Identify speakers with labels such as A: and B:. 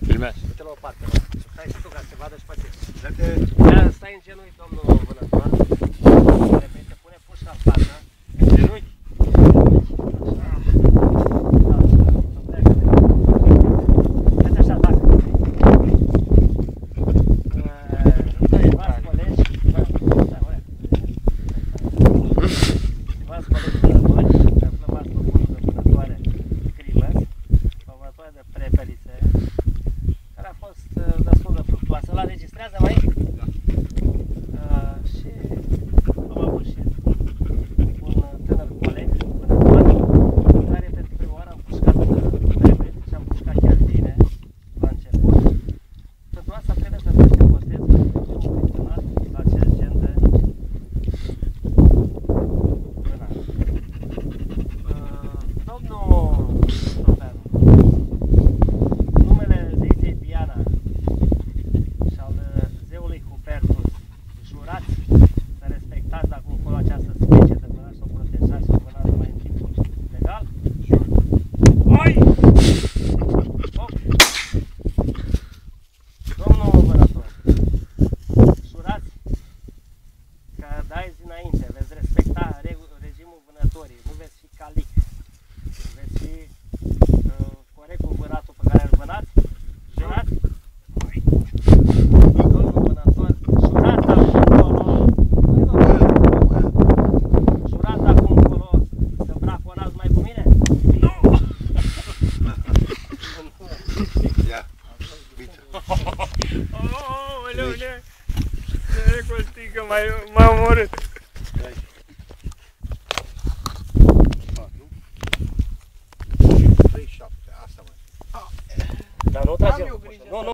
A: Filmează.
B: Du-te la o parte, mă. Stai și tu ca să te vadă și pe tine. Stai în genunchi, domnul vânător. Repete, pune pușca în față. În genunchi. Uite așa, tacă. Stimați colegi, ne aflăm azi pe fundul de vânătoare Crivăț, o vânătoare de prepelițe, care a fost destul de fructuoasă. La registrează mai? Da. Și am avut și un tânăr coleg, vânător, care pentru prima oară am pușcat prepelițe și am pușcat chiar bine la început. Pentru asta trebuie să faci ipoteză la acest gen de vânat. Domnul Proferu, numele zeiței Diana și al zeului Hubertus, jurați să respectați de acum încolo această specie de vânat și să o protejați și o vânat mai în timpul legal? Oi! Domnul vânător, jurați că de azi înainte veți respecta regimul vânătorii, nu veți fi calic, veți fi corect cu vânatul pe care îl vânați? Jurați? Domnul vânător, jurați acum încolo, jurați acum încolo să braconați mai cu mine? Nu!
C: Ia, uite.
A: Aoleu, ne Costică, m-a omorât.
C: Asta mai.
B: Dar nu trage.